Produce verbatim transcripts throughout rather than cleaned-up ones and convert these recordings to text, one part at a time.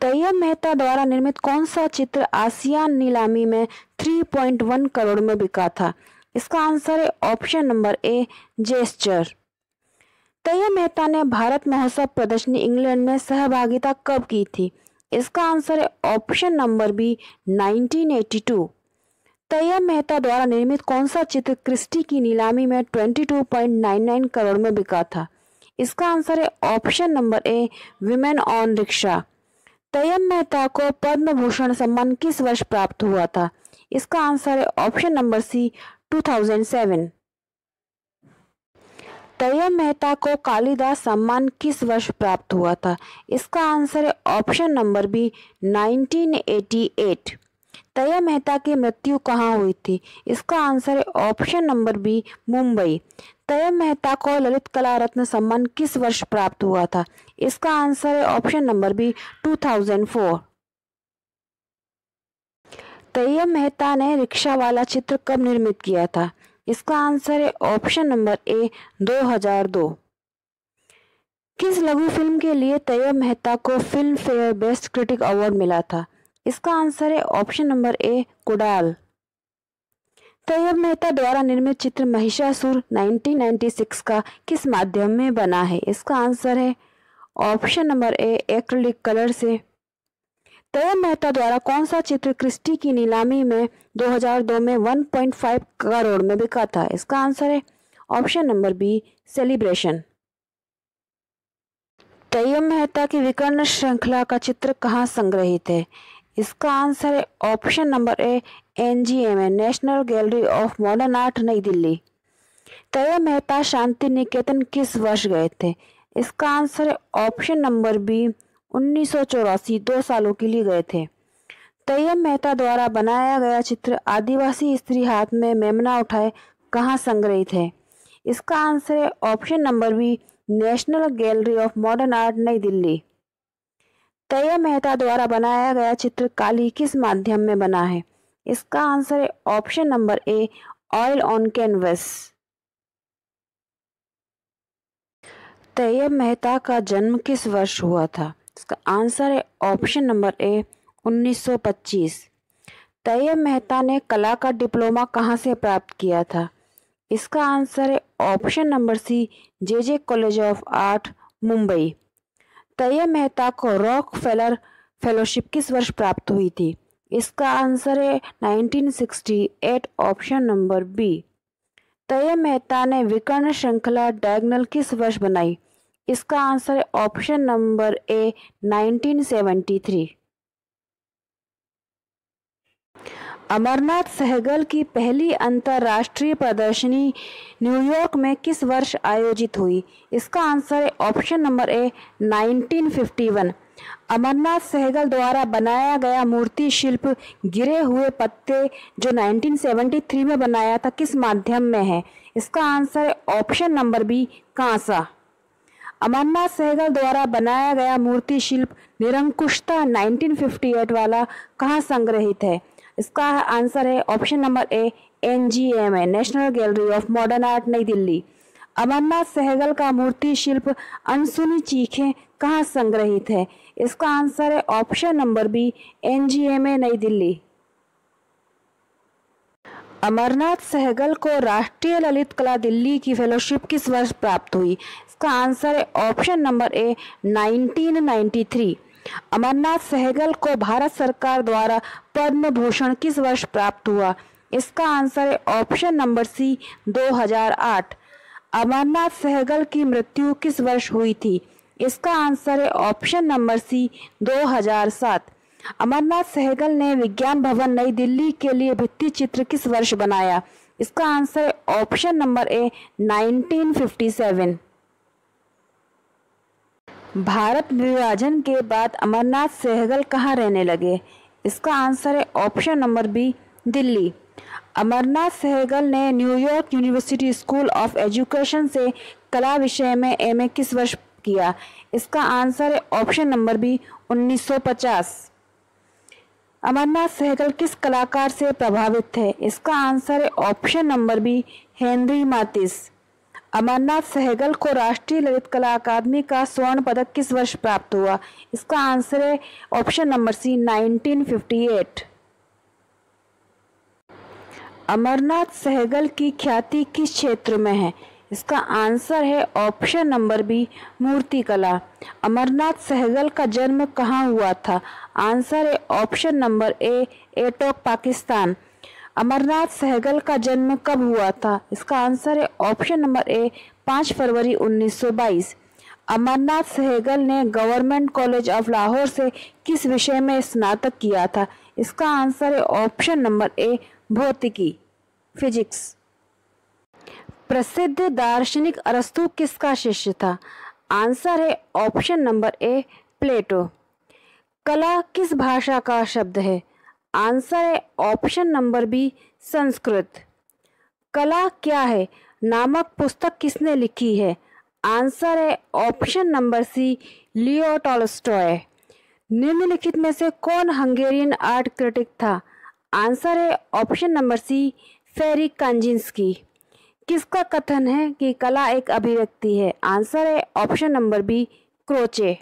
तैयब मेहता द्वारा निर्मित कौन सा चित्र आसियान नीलामी में तीन पॉइंट एक करोड़ में बिका था? इसका आंसर है option number A gesture. Tyeb Mehta ने भारत महोत्सव प्रदर्शनी इंग्लैंड में सहभागिता कब की थी? इसका आंसर है option number B nineteen eighty two. Tyeb Mehta द्वारा निर्मित कौन सा चित्र क्रिस्टी की नीलामी में बाईस पॉइंट नौ नौ करोड़ में बिका था? इसका आंसर है option number A women on rickshaw. Tyeb Mehta को पद्म भूषण सम्मान किस वर्ष प्राप्त हुआ था? इसका आंसर है ऑप्शन नंबर सी दो हज़ार सात। तैयब मेहता को कालिदास सम्मान किस वर्ष प्राप्त हुआ था? इसका आंसर है ऑप्शन नंबर बी उन्नीस सौ अट्ठासी। तैयब मेहता की मृत्यु कहाँ हुई थी? इसका आंसर है option number B Mumbai. Tyeb Mehta को ललित कला रत्न सम्मान किस वर्ष प्राप्त हुआ था? इसका आंसर है ऑप्शन नंबर बी दो हज़ार चार। तैयब मेहता ने रिक्शा वाला चित्र कब निर्मित किया था? इसका आंसर है ऑप्शन नंबर ए दो हज़ार दो। किस लघु फिल्म के लिए तैयब मेहता को Filmfare best critic award मिला था? इसका आंसर है option number A Kudal. Tyeb Mehta द्वारा निर्मित चित्र महिषासुर उन्नीस सौ छियानवे का किस माध्यम में बना है? इसका आंसर है option number A acrylic colour से। तैयब मेहता द्वारा कौन सा चित्र क्रिस्टी की नीलामी में दो हज़ार दो में एक पॉइंट पाँच करोड़ में बिका था? इसका आंसर है option number B celebration. Tyeb Mehta की विकर्ण श्रृंखला का चित्र कहाँ संग्रहित है? इसका आंसर है option number A N G M A national gallery of modern art नई दिल्ली। तैयब मेहता शांति निकेतन किस वर्ष गए थे? इसका आंसर है ऑप्शन नंबर बी उन्नीस सौ चौरासी, दो सालों के लिए गए थे। तैयब मेहता द्वारा बनाया गया चित्र आदिवासी स्त्री हाथ में मेमना उठाए कहाँ संग्रहित है? इसका आंसर है option number B national gallery of modern art नई दिल्ली। तैयब मेहता द्वारा बनाया गया चित्र काली किस माध्यम में बना है? इसका आंसर है option number A oil on canvas. Tyeb Mehta का जन्म किस वर्ष हुआ था? इसका आंसर है ऑप्शन नंबर ए उन्नीस सौ पच्चीस। तैयब मेहता ने कला का डिप्लोमा कहाँ से प्राप्त किया था? इसका आंसर है option number C J J college of art Mumbai. Tyeb Mehta को रॉक फेलर फेलोशिप किस वर्ष प्राप्त हुई थी? इसका आंसर है उन्नीस सौ अड़सठ, option number B. Tyeb Mehta ने विकर्ण श्रृंखला डायगोनल किस वर्ष बनाई? इसका आंसर है ऑप्शन नंबर ए उन्नीस सौ तिहत्तर। अमरनाथ सहगल की पहली अंतर्राष्ट्रीय प्रदर्शनी न्यूयॉर्क में किस वर्ष आयोजित हुई? इसका आंसर है ऑप्शन नंबर ए उन्नीस सौ इक्यावन। अमरनाथ सहगल द्वारा बनाया गया मूर्ति शिल्प गिरे हुए पत्ते जो उन्नीस सौ तिहत्तर में बनाया था किस माध्यम में है? इसका आंसर है ऑप्शन नंबर बी कांसा। अमरनाथ सहगल द्वारा बनाया गया मूर्ति शिल्प निरंकुशता उन्नीस सौ अट्ठावन वाला कहाँ संग्रहित है? इसका आंसर है option number A N G M A national gallery of modern art नई दिल्ली। अमरनाथ सहगल का मूर्ति शिल्प अनसुनी चीखें कहाँ संग्रहित है? इसका आंसर है option number B N G M A Nai Delhi. Amarnath Sehgal को राष्ट्रीय ललित कला दिल्ली की फेलोशिप किस वर्ष प्राप्त हुई? इसका आंसर है ऑप्शन नंबर ए उन्नीस सौ तिरानवे। अमरनाथ सहगल को भारत सरकार द्वारा पद्म भूषण किस वर्ष प्राप्त हुआ? इसका आंसर है ऑप्शन नंबर सी दो हज़ार आठ। अमरनाथ सहगल की मृत्यु किस वर्ष हुई थी? इसका आंसर है ऑप्शन नंबर सी दो हज़ार सात। अमरनाथ सहगल ने विज्ञान भवन नई दिल्ली के लिए भित्ति चित्र किस वर्ष बनाया? इसका आंसर है ऑप्शन नंबर ए उन्नीस सौ सत्तावन। भारत विभाजन के बाद अमरनाथ सहगल कहाँ रहने लगे? इसका आंसर है option number B Delhi. Amarnath Sehgal ने New York university school of education से कला विषय में एम ए किस वर्ष किया? इसका आंसर है ऑप्शन नंबर बी उन्नीस सौ पचास। अमरनाथ सहगल किस कलाकार से प्रभावित थे? इसका आंसर है option number B Henri Matisse. Amarnath Sehgal को राष्ट्रीय ललित कला अकादमी का स्वर्ण पदक किस वर्ष प्राप्त हुआ? इसका आंसर है option number C nineteen fifty eight. Amarnath Sehgal की ख्याति किस क्षेत्र में है? इसका आंसर है ऑप्शन नंबर बी मूर्तिकला। अमरनाथ सहगल का जन्म कहाँ हुआ था? आंसर है option number A Attock Pakistan. Amarnath Sehgal का जन्म कब हुआ था? इसका आंसर है ऑप्शन नंबर ए पाँच फरवरी उन्नीस सौ बाईस। अमरनाथ सहगल ने गवर्नमेंट कॉलेज ऑफ लाहौर से किस विषय में स्नातक किया था? इसका आंसर है ऑप्शन नंबर ए भौतिकी, फिजिक्स। प्रसिद्ध दार्शनिक अरस्तु किसका शिष्य था? आंसर है ऑप्शन नंबर ए प्लेटो। कला किस भाषा का शब्द है? आंसर है ऑप्शन नंबर बी संस्कृत। कला क्या है नामक पुस्तक किसने लिखी है? आंसर है option number C Leo Tolstoy. निम्नलिखित में से कौन हंगेरियन आर्ट क्रिटिक था? आंसर है ऑप्शन नंबर सी फेरिक कांजिंस्की। किसका कथन है कि कला एक अभिव्यक्ति है? आंसर है ऑप्शन नंबर बी क्रोचे।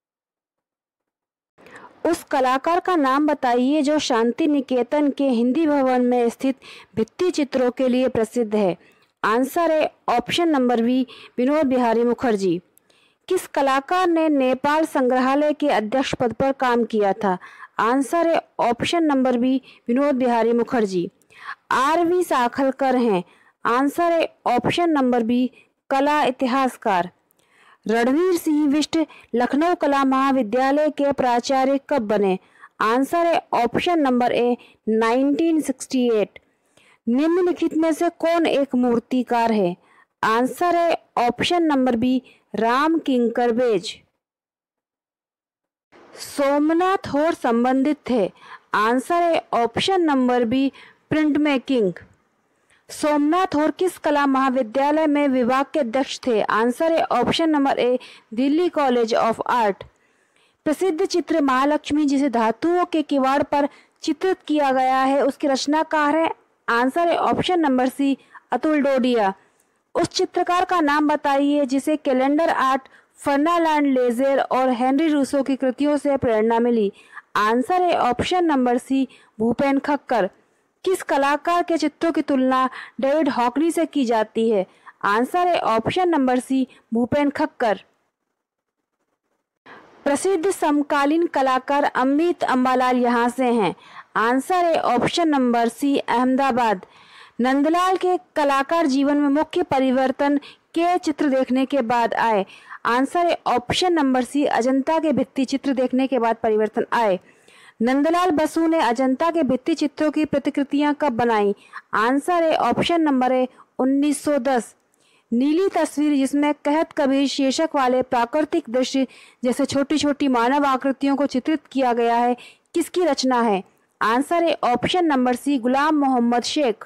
उस कलाकार का नाम बताइए जो शांति निकेतन के हिंदी भवन में स्थित भित्ति चित्रों के लिए प्रसिद्ध है। आंसर है option number B Vinod Bihari Mukherjee. किस कलाकार ने नेपाल संग्रहालय के अध्यक्ष पद पर काम किया था? आंसर है option number B Vinod Bihari Mukherjee. R V Sakhalkar हैं। आंसर है ऑप्शन नंबर बी कला इतिहासकार। रणवीर सिंह बिष्ट लखनऊ कला महाविद्यालय के प्राचार्य कब बने? आंसर है option number A nineteen sixty eight. निम्नलिखित में से कौन एक मूर्तिकार है? आंसर है option number B Ram Kinkar Baij. Somnath और संबंधित थे। आंसर है option number B print making. Somnath और किस कला महाविद्यालय में विभाग के अध्यक्ष थे? आंसर है option number A Delhi college of art. प्रसिद्ध चित्र महालक्ष्मी जिसे धातुओं के किवाड़ पर चित्रित किया गया है उसके रचनाकार है? आंसर है option number C Atul Dodiya. उस चित्रकार का नाम बताइए जिसे कैलेंडर आर्ट, फर्नालैंड लेजेर और हेनरी रूसो की कृतियों से प्रेरणा मिली। आंसर है option number C Bhupen Khakhar. किस कलाकार के चित्रों की तुलना डेविड हॉकनी से की जाती है? आंसर है option number C Bhupen Khakhar. प्रसिद्ध समकालीन कलाकार अमित अंबालाल यहाँ से हैं। आंसर है option number C Ahmedabad. Nandlal के कलाकार जीवन में मुख्य परिवर्तन के चित्र देखने के बाद आए? आंसर है ऑप्शन नंबर सी अजंता के भित्ति चित्र देखने के बाद परिवर्तन आए। नंदलाल बसु ने अजंता के भित्ति चित्रों की प्रतिकृतियां कब बनाई? आंसर है ऑप्शन नंबर है उन्नीस सौ दस। नीली तस्वीर जिसमें कहत कबीर शीर्षक वाले प्राकृतिक दृश्य जैसे छोटी छोटी मानव आकृतियों को चित्रित किया गया है किसकी रचना है? आंसर है option number C Gulam Mohammed Sheikh.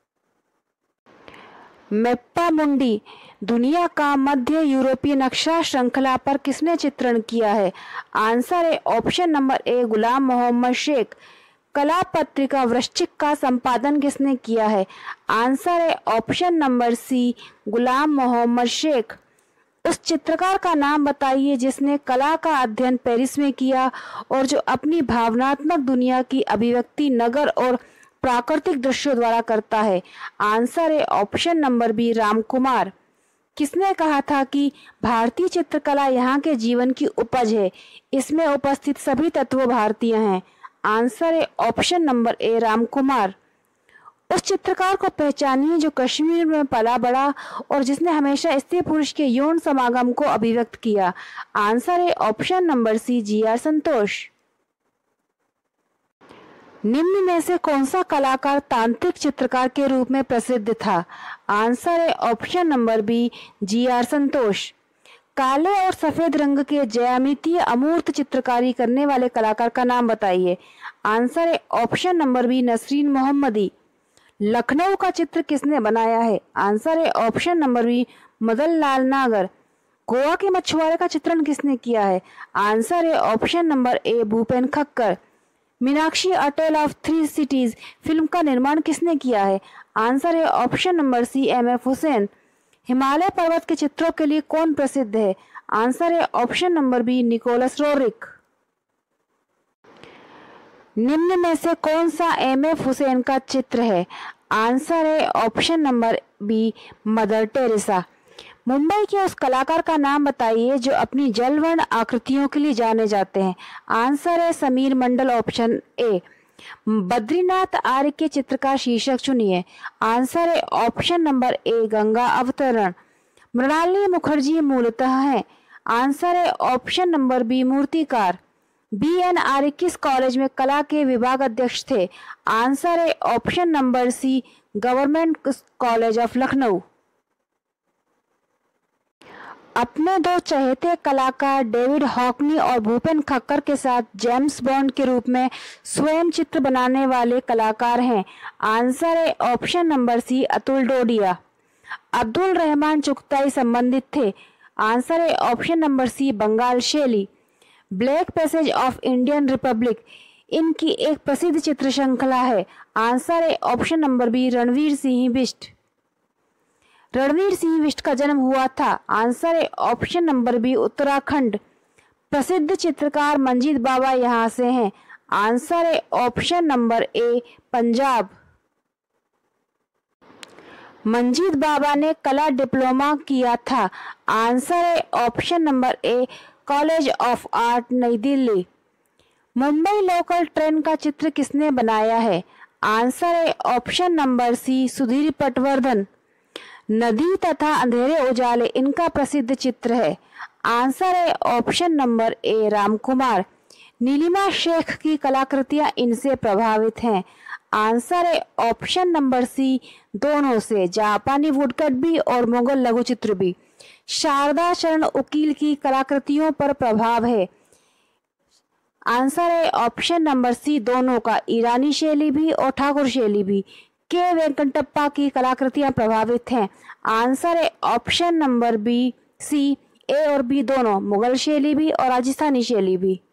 Mappa Mundi दुनिया का मध्य यूरोपीय नक्शा श्रृंखला पर किसने चित्रण किया है? आंसर है option number A Gulam Mohammed Sheikh. कला पत्रिका वृश्चिक का संपादन किसने किया है? आंसर है option number C Gulam Mohammed Sheikh. उस चित्रकार का नाम बताइए जिसने कला का अध्ययन पेरिस में किया और जो अपनी भावनात्मक दुनिया की अभिव्यक्ति नगर और प्राकृतिक दृश्यों द्वारा करता है। आंसर है ऑप्शन नंबर बी रामकुमार। किसने कहा था कि भारतीय चित्रकला यहाँ के जीवन की उपज है, इसमें उपस्थित सभी तत्व भारतीय हैं? आंसर है ऑप्शन नंबर ए रामकुमार। उस चित्रकार को पहचानिए जो कश्मीर में पला बड़ा और जिसने हमेशा स्त्री पुरुष के यौन समागम को अभिव्यक्त किया। आंसर है option number C G R Santosh. निम्न में से कौन सा कलाकार तांत्रिक चित्रकार के रूप में प्रसिद्ध था? आंसर है option number B G R Santosh. काले और सफेद रंग के ज्यामितीय अमूर्त चित्रकारी करने वाले कलाकार का नाम बताइए। आंसर है option number B Nasreen Mohamedi. Lucknow का चित्र किसने बनाया है? आंसर है option number B Madan Lal Nagar. Goa के मछुआरे का चित्रण किसने किया है? आंसर है option number A Bhupen Khakhar. Meenaxi a tale of three cities film का निर्माण किसने किया है? आंसर है option number C M F Hussain. Himalaya पर्वत के चित्रों के लिए कौन प्रसिद्ध है? आंसर है option number B, Nicholas Roerich. निम्न में से कौन सा एम एफ हुसैन का चित्र है? आंसर है option number B, Mother Teresa. Mumbai के उस कलाकार का नाम बताइए जो अपनी जलवर्ण आकृतियों के लिए जाने जाते हैं। आंसर है समीर मंडल, ऑप्शन ए। बद्रीनाथ आर्य के चित्र का शीर्षक चुनिए। आंसर है ऑप्शन नंबर ए, गंगा अवतरण। मृणालिनी मुखर्जी मूलतः हैं। आंसर है ऑप्शन नंबर बी, मूर्तिकार। बी एन आर्य किस कॉलेज में कला के विभाग अध्यक्ष थे? आंसर है option number C, government college of Lucknow. अपने दो चहेते कलाकार डेविड हॉकनी और भूपेन खक्कर के साथ जेम्स बॉन्ड के रूप में स्वयं चित्र बनाने वाले कलाकार हैं। आंसर है option number C, Atul Dodiya. Abdul Rahman Chughtai संबंधित थे। आंसर है ऑप्शन नंबर सी, बंगाल शैली। Black passage of Indian republic इनकी एक प्रसिद्ध चित्र श्रृंखला है। आंसर है option number B, Ranbir Singh Bisht. Ranbir Singh Bisht का जन्म हुआ था। आंसर है ऑप्शन नंबर बी, उत्तराखंड। प्रसिद्ध चित्रकार मंजीत बाबा यहाँ से हैं। आंसर है option number A, Punjab. Manjit Bawa ने कला डिप्लोमा किया था। आंसर है option number A, college of art, नई दिल्ली। मुंबई लोकल ट्रेन का चित्र किसने बनाया है? आंसर है option number C, Sudhir Patwardhan. नदी तथा अंधेरे उजाले इनका प्रसिद्ध चित्र है। आंसर है option number A, Ramkumar. Nilima Sheikh की कलाकृतियां इनसे प्रभावित हैं। आंसर है ऑप्शन नंबर सी, दोनों से, जापानी वुडकट भी और मुगल लघु चित्र भी। शारदा शरण उकील की कलाकृतियों पर प्रभाव है। आंसर है ऑप्शन नंबर सी, दोनों का, ईरानी शैली भी और ठाकुर शैली भी। के वेंकटप्पा की कलाकृतियां प्रभावित हैं। आंसर है option number B, C, A और बी दोनों, मुगल शैली भी और राजस्थानी शैली भी।